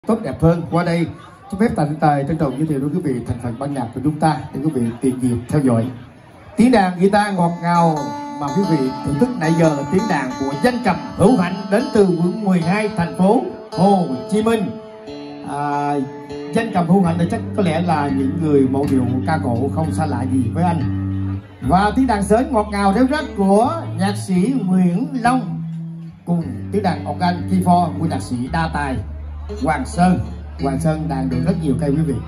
tốt đẹp hơn. Qua đây cho phép Thành Tài trân trọng giới thiệu đến quý vị thành phần ban nhạc của chúng ta để quý vị tìm dịp theo dõi. Tiếng đàn guitar ngọt ngào mà quý vị thưởng thức nãy giờ là tiếng đàn của danh cầm Hữu Hạnh đến từ quận 12 thành phố Hồ Chí Minh. Danh cầm Hữu Hạnh thì chắc có lẽ là những người mẫu điệu ca cổ không xa lạ gì với anh. Và tiếng đàn sến ngọt ngào réo rắt của nhạc sĩ Nguyễn Long cùng tiếng đàn organ keyboard của nhạc sĩ đa tài Hoàng Sơn. Hoàng Sơn đàn được rất nhiều cây quý vị.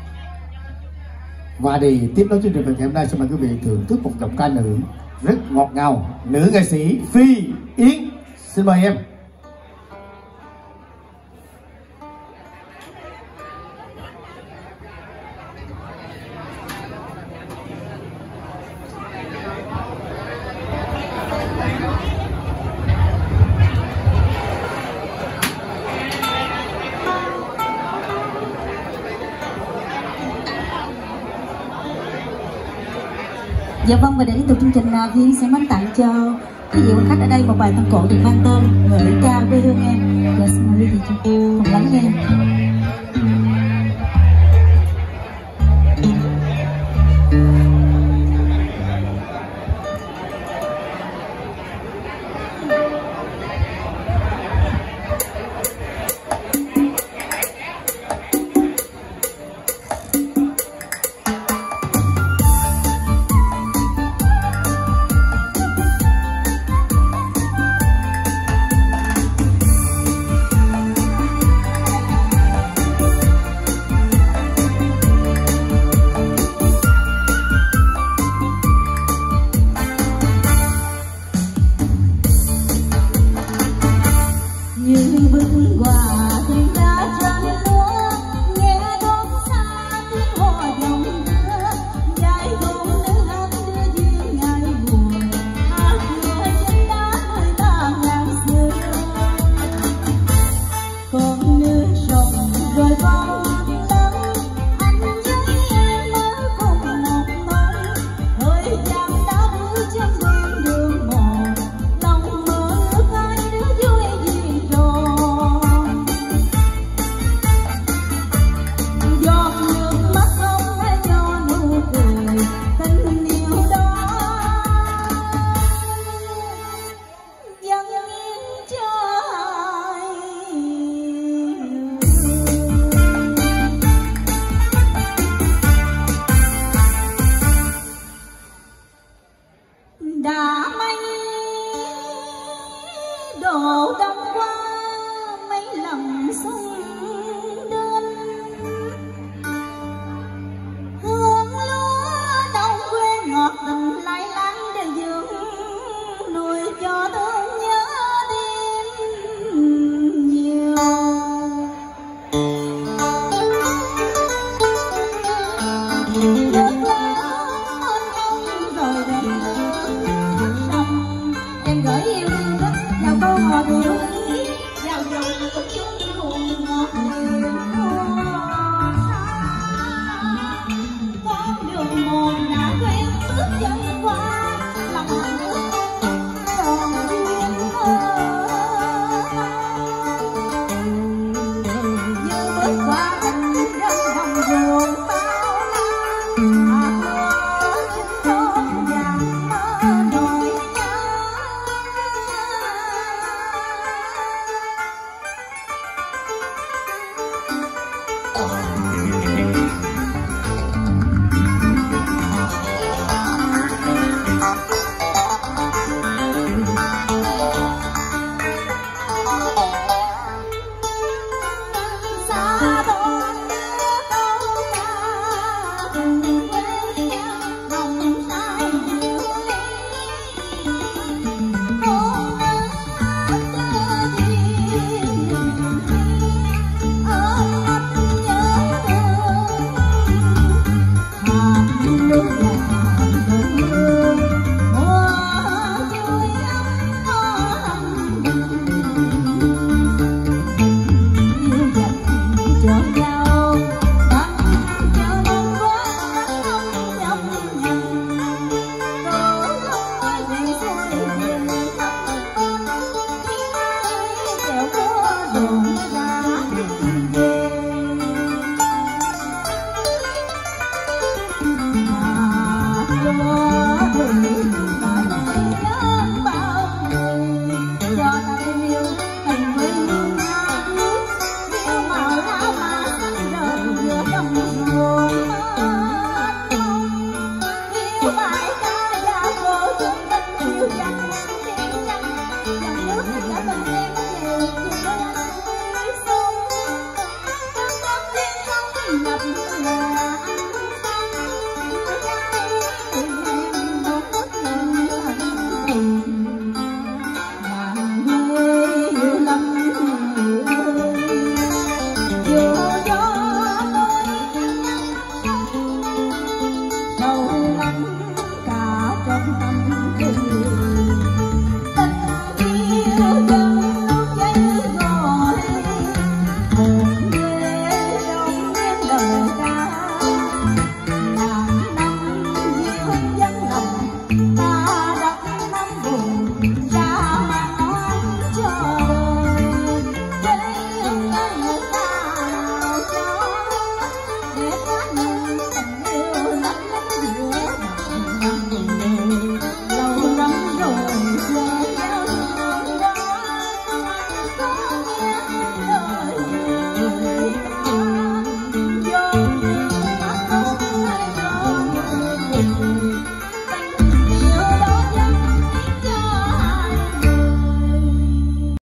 Và để tiếp nối chương trình ngày hôm nay, xin mời quý vị thưởng thức một giọng ca nữ rất ngọt ngào, nữ nghệ sĩ Phi Yến. Xin mời em. Dạ vâng, và để tiếp tục chương trình, Phi Yến sẽ mến tặng cho quý vị khách ở đây một bài tân cổ được mang tên Ngợi ca quê hương em. Dạ, xin mời quý vị cùng lắng nghe.